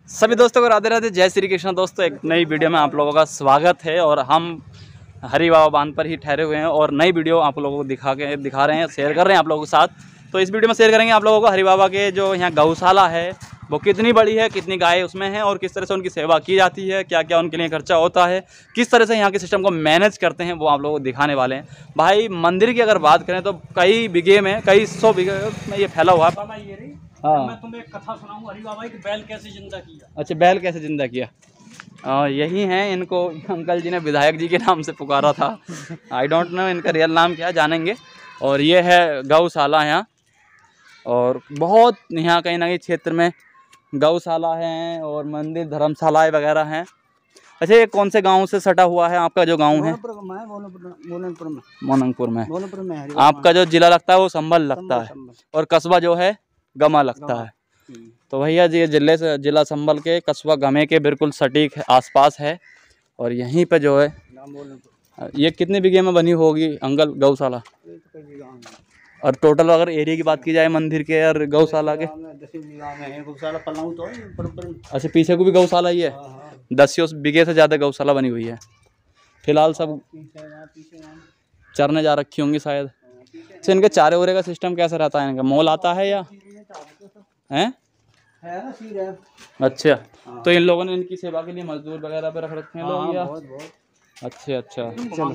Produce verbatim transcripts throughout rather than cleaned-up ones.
सभी दोस्तों को राधे राधे, जय श्री कृष्ण। दोस्तों एक नई वीडियो में आप लोगों का स्वागत है और हम हरि बाबा बांध पर ही ठहरे हुए हैं और नई वीडियो आप लोगों को दिखा के दिखा रहे हैं, शेयर कर रहे हैं आप लोगों के साथ। तो इस वीडियो में शेयर करेंगे आप लोगों को हरि बाबा के जो यहाँ गौशाला है वो कितनी बड़ी है, कितनी गाय उसमें हैं और किस तरह से उनकी सेवा की जाती है, क्या क्या उनके लिए खर्चा होता है, किस तरह से यहाँ के सिस्टम को मैनेज करते हैं, वो आप लोगों को दिखाने वाले हैं। भाई मंदिर की अगर बात करें तो कई बीघे में, कई सौ बीघे में ये फैला हुआ है। हाँ, मैं तुम्हें एक कथा सुनाऊं हरि बाबा की, बैल कैसे जिंदा किया। अच्छा, बैल कैसे जिंदा किया। आ, यही हैं, इनको अंकल जी ने विधायक जी के नाम से पुकारा था। आई डोंट नो इनका रियल नाम क्या, जानेंगे। और ये है गौशाला यहाँ, और बहुत यहाँ कहीं ना कहीं क्षेत्र में गौशाला हैं और मंदिर धर्मशालाएँ वगैरह हैं। अच्छा, ये कौन से गांव से सटा हुआ है आपका जो गांव है? मोनंगपुर में। मोनंगपुर में, मोनंगपुर में है। आपका जो जिला लगता है वो संभल लगता है और कस्बा जो है गमा लगता है। तो भैया जी ये जिले से जिला संभल के कस्बा गमे के बिल्कुल सटीक आसपास है। और यहीं पे जो है, ये कितने बीघे में बनी होगी अंकल गौशाला? और टोटल अगर एरिया की बात की जाए मंदिर के और गौशाला के, अच्छा पीछे को भी गौशाला ही है। दसियों बीघे से ज़्यादा गौशाला बनी हुई है। फिलहाल सब चरने जा रखी होंगी शायद। अच्छा, इनके चारे ओरे का सिस्टम कैसा रहता है? इनका मोल आता है या हैं? अच्छा, तो इन लोगों ने इनकी सेवा के लिए मजदूर वगैरह पे रख रखे हैं लोग या? अच्छा अच्छा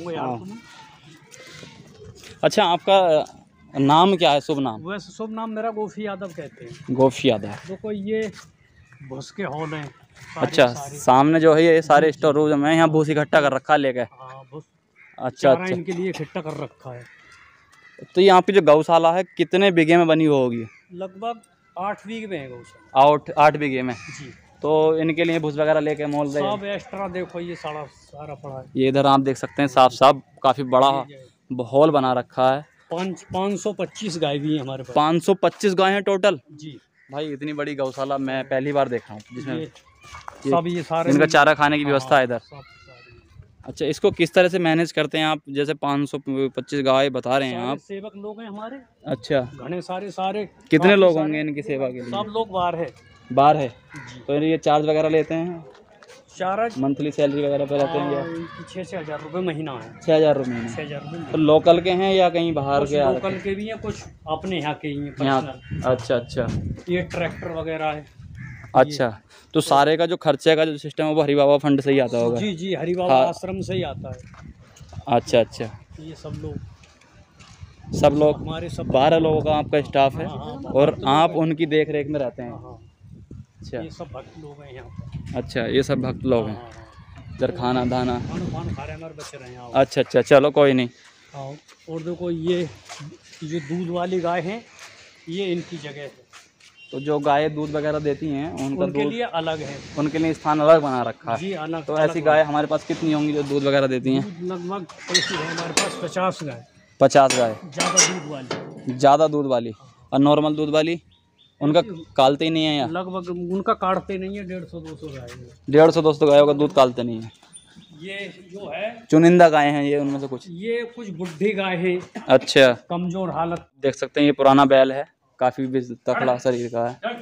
अच्छा, आपका नाम क्या है, शुभ नाम? वैसे शुभ नाम मेरा गोफी यादव कहते हैं। गोफी यादव। देखो ये भूस के हॉल हैं। अच्छा, सामने जो है ये सारे स्टोर रूम है, यहाँ भूस इकट्ठा कर रखा है लेके। अच्छा अच्छा, इनके लिए इकट्ठा कर रखा है। तो यहाँ पे जो गौशाला है कितने बीघे में बनी होगी? लगभग आठ बीघे में है गौशाला। आठ आठ बीघे में जी। तो इनके लिए भूस वगैरह लेके मोल दे सब एक्स्ट्रा। देखो ये सारा सारा पड़ा है। ये इधर आप देख सकते हैं, साफ साफ काफी बड़ा हॉल बना रखा है। पाँच पाँच सौ पच्चीस गाय भी है हमारे पास। पाँच सौ पच्चीस गाय हैं टोटल जी। भाई इतनी बड़ी गौशाला मैं पहली बार देख रहा हूँ जिसमें ये, ये, सब ये सारे इनका चारा खाने की व्यवस्था है इधर। अच्छा, इसको किस तरह से मैनेज करते हैं आप? जैसे पाँच सौ पच्चीस गाय बता रहे हैं आप। सेवक लोग हैं हमारे। अच्छा, घने सारे सारे। कितने लोग होंगे इनकी सेवा के लिए? सब लोग बाहर है। बाहर है। तो ये चार्ज वगैरह लेते हैं? चार्ज मंथली सैलरी वगैरह पे रहते हैं या? छः छः हज़ार रुपये महीना है। छः हज़ार रुपये महीना। छः हज़ार रुपये। तो लोकल के हैं या कहीं बाहर के? लोकल के भी हैं, कुछ अपने यहाँ के ही हैं। अच्छा अच्छा, ये ट्रैक्टर वगैरह है। अच्छा, तो सारे का जो खर्चे का जो सिस्टम है वो हरि बाबा फंड से ही आता होगा? जी जी, हरि बाबा आश्रम से ही आता है। अच्छा अच्छा, ये सब लोग सब लोग हमारे सब बारह लोगों का आपका स्टाफ है और आप उनकी देख रेख में रहते हैं? अच्छा, ये सब भक्त लोग हैं यहाँ। अच्छा, ये सब भक्त लोग हैं इधर, खाना दाना खा रहे हमारे बच्चे रहे हैं। अच्छा अच्छा, चलो कोई नहीं। और देखो ये जो दूध वाली गाय हैं ये इनकी जगह है। तो जो गाय दूध वगैरह देती हैं उनका उनके दूध लिए अलग है, उनके लिए स्थान अलग बना रखा है जी, अलग। तो ऐसी गाय हमारे पास कितनी होंगी जो दूध वगैरह देती हैं? लगभग ऐसी है हमारे पास पचास गाय। पचास गाय? ज़्यादा दूध वाली। ज़्यादा दूध वाली। और नॉर्मल दूध वाली उनका कालते ही नहीं है या? लगभग उनका काटते नहीं है। डेढ़ सौ दो सौ गाय डेढ़ सौ दो सौ गायों का दूध कालते नहीं है। ये जो है चुनिंदा गाय हैं ये, उनमें से कुछ? ये कुछ बुढ़ी गाय है। अच्छा, कमजोर हालत। देख सकते हैं ये पुराना बैल है, काफी तकड़ा शरीर का है।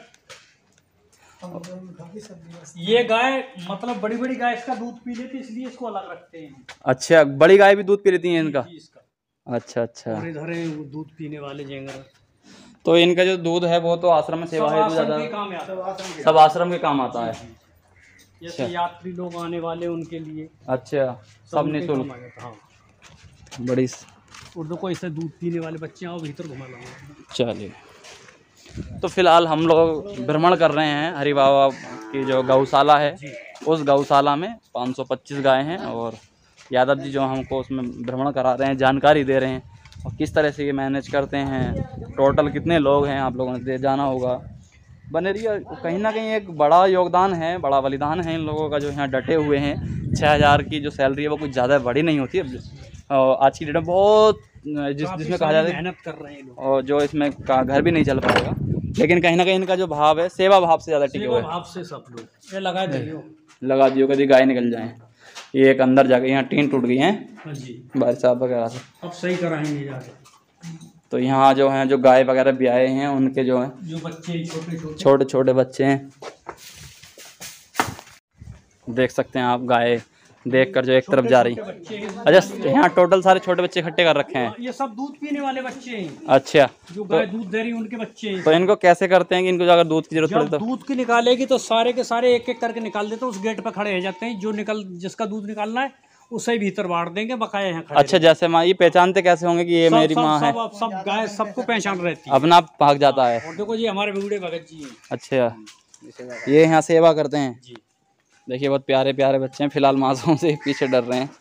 ये गाय मतलब बड़ी बड़ी गाय इसका दूध पी लेती, इसलिए इसको अलग रखते हैं। अच्छा, बड़ी गाय भी दूध पी लेती है इनका? अच्छा अच्छा, और इधर है दूध पीने वाले जेंगर। तो इनका जो दूध है वो तो आश्रम में सेवा है, सब आश्रम के काम आता है। जैसे यात्री लोग आने वाले उनके लिए। अच्छा, सब निःशुल्क। हाँ, बड़ी। उर्दू को इससे दूध पीने वाले बच्चे आओ भीतर घुमा लाऊंगा। चलिए, तो फिलहाल हम लोग भ्रमण कर रहे हैं हरि बाबा की जो गौशाला है, उस गौशाला में पाँच सौ पच्चीस गाय हैं और यादव जी जो हमको उसमें भ्रमण करा रहे हैं, जानकारी दे रहे हैं और किस तरह से ये मैनेज करते हैं, टोटल कितने लोग हैं आप लोगों ने दे जाना होगा। बने रहिए, कहीं ना कहीं एक बड़ा योगदान है, बड़ा बलिदान है इन लोगों का जो यहाँ डटे हुए हैं। छः हज़ार की जो सैलरी है वो कुछ ज़्यादा बड़ी नहीं होती है आज की डेट में, बहुत जिस जिसमें कहा जाता है मेहनत कर रहे हैं लोग, और जो इसमें का घर भी नहीं चल पाएगा, लेकिन कहीं ना कहीं इनका जो भाव है सेवा भाव से ज़्यादा टिके हुए हैं। भाव से सब लोग ये लगा दियो लगा दियो कभी गाय निकल जाए। ये एक अंदर जाके यहाँ टीन टूट गई है बारिश वगैरह से, अब सही कराएंगे जाके। तो यहाँ जो हैं जो गाय वगैरह ब्याए हैं उनके जो हैं जो बच्चे छोटे छोटे छोटे छोटे बच्चे हैं देख सकते हैं आप गाय देख कर जो एक तरफ जा रही। बच्चे हैं, अच्छा, यहाँ टोटल सारे छोटे बच्चे इकट्ठे कर रखे हैं। ये सब दूध पीने वाले बच्चे हैं। अच्छा, जो गाय दूध दे रही है उनके बच्चे हैं। तो इनको कैसे करते हैं कि इनको अगर दूध की जरूरत पड़े जब तो? दूध की निकालेगी तो सारे के सारे एक एक करके निकाल देते हैं, उस गेट पे खड़े हो जाते हैं। जो निकल जिसका दूध निकालना है उसे भीतर बांट देंगे, बकाया यहाँ खड़े। अच्छा, जैसे माँ ये पहचानते कैसे होंगे कि ये सब, मेरी सब, माँ है? सब, सब गाय सबको पहचान रहती है, अपना आप भाग जाता है। और देखो ये हमारे बूढ़े भगत जी हैं। अच्छा, ये यहाँ सेवा करते हैं जी। देखिए बहुत प्यारे प्यारे बच्चे हैं, फिलहाल मासूम से पीछे डर रहे हैं।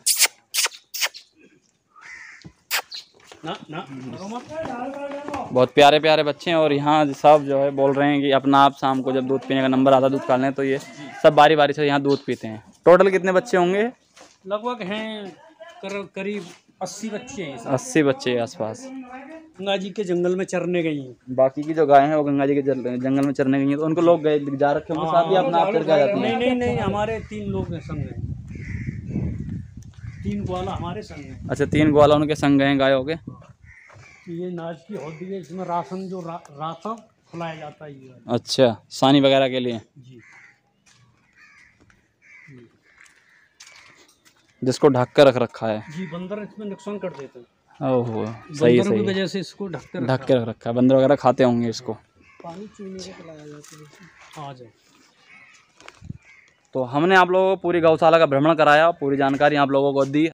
ना ना बहुत प्यारे प्यारे बच्चे हैं और यहाँ सब जो है बोल रहे हैं कि अपना आप शाम को जब दूध पीने का नंबर आता है दूध निकालने, तो ये सब बारी बारी से यहाँ दूध पीते हैं। टोटल कितने बच्चे होंगे? लगभग हैं कर, करीब अस्सी बच्चे हैं। अस्सी बच्चे के आसपास। गंगा जी के जंगल में चरने गई हैं। बाकी की जो गाय हैं वो गंगा जी के जल- जंगल में चरने गई हैं, तो उनको लोग गए जा रखे होंगे साथ ही अपना आप करके आ जाती नहीं हैं। नहीं नहीं, हमारे तीन लोग हैं संग हैं, तीन ग्वाला हमारे संग हैं। अच्छा, तीन ग्वाला उनके संग गए गायों के। ये नाज की होती है, इसमें राशन जो रा, राशन खिलाया जाता है ये। अच्छा, सानी वगैरह के लिए, जी। जिसको ढक कर रख रखा है। जी, बंदर इसमें नुकसान कर देते हैं। ओहो, सही बंदरों की सही वजह से इसको ढक कर ढक के रख रखा है। बंदर वगैरह खाते होंगे इसको। पानी चूने को खिलाया जाता है। आ जाए। तो हमने आप लोगों को पूरी गौशाला का भ्रमण कराया, पूरी जानकारी आप लोगों को दी।